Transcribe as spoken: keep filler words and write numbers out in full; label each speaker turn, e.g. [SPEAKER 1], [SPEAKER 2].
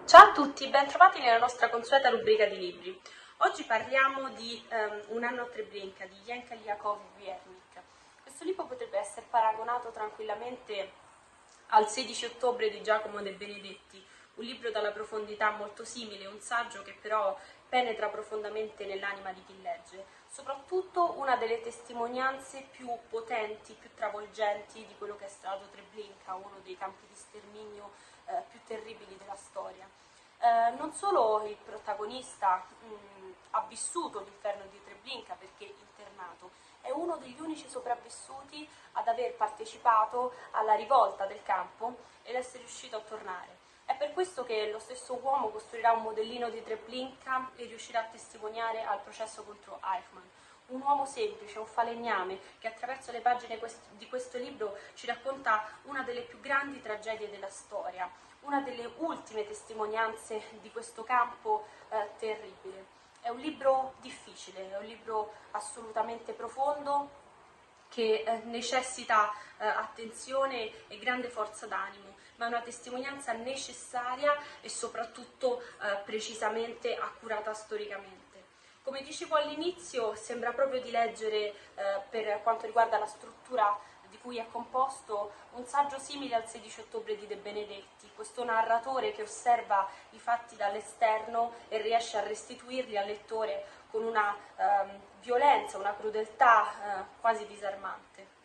[SPEAKER 1] Ciao a tutti, ben trovati nella nostra consueta rubrica di libri. Oggi parliamo di um, Un anno a Treblinka di Jenka Liakovic-Viernik. Questo libro potrebbe essere paragonato tranquillamente al sedici ottobre di Giacomo De Benedetti, un libro dalla profondità molto simile, un saggio che però penetra profondamente nell'anima di chi legge, soprattutto una delle testimonianze più potenti, più travolgenti di quello che è stato Treblinka, uno dei campi di sterminio eh, più terribili della storia. Eh, non solo il protagonista mh, ha vissuto l'inferno di Treblinka perché internato, è uno degli unici sopravvissuti ad aver partecipato alla rivolta del campo ed essere riuscito a tornare. È per questo che lo stesso uomo costruirà un modellino di Treblinka e riuscirà a testimoniare al processo contro Eichmann. Un uomo semplice, un falegname, che attraverso le pagine di questo libro ci racconta una delle più grandi tragedie della storia, una delle ultime testimonianze di questo campo eh, terribile. È un libro difficile, è un libro assolutamente profondo, che eh, necessita eh, attenzione e grande forza d'animo, ma è una testimonianza necessaria e soprattutto eh, precisamente accurata storicamente. Come dicevo all'inizio, sembra proprio di leggere, eh, per quanto riguarda la struttura di cui è composto, un saggio simile al sedici ottobre di De Benedetti, questo narratore che osserva i fatti dall'esterno e riesce a restituirli al lettore con una ehm, violenza, una crudeltà eh, quasi disarmante.